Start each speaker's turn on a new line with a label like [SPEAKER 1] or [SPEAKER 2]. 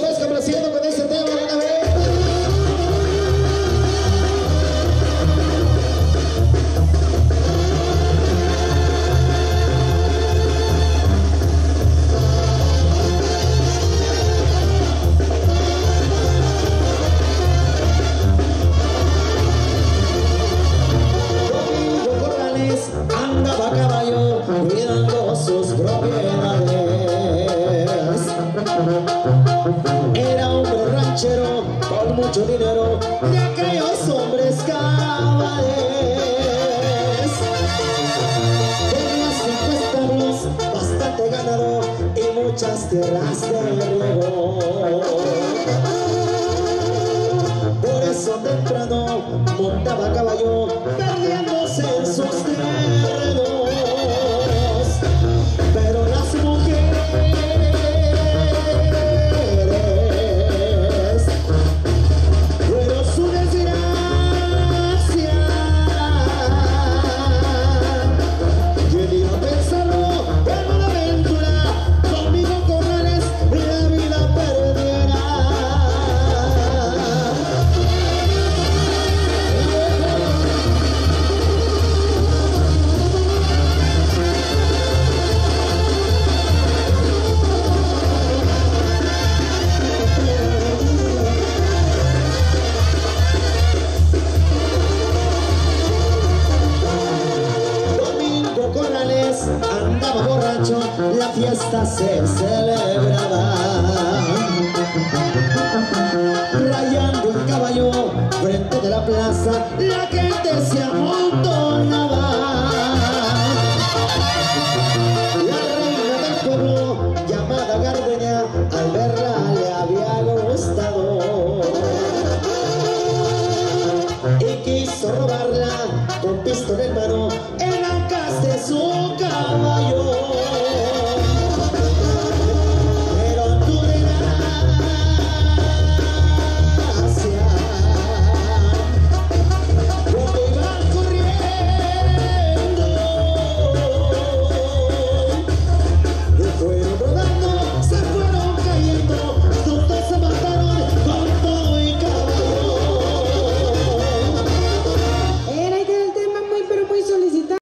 [SPEAKER 1] Pues complaciendo con este tema de una vez. Domingo Corrales andaba a caballo cuidando sus propiedades. Era hombre ranchero con mucho dinero de aquellos hombres cabales. Tenía 5 establos, bastante ganado y muchas tierras de riego. Por eso temprano montaba a caballo, perdiéndose en sus terrenos. Pero las mujeres fueron su desgracia. ¿Quién iba a pensarlo? En una aventura conmigo Corrales la vida perdiera. Domingo Corrales andaba borracho, la fiesta se celebraba. Rayando el caballo frente de la plaza, la gente se amó.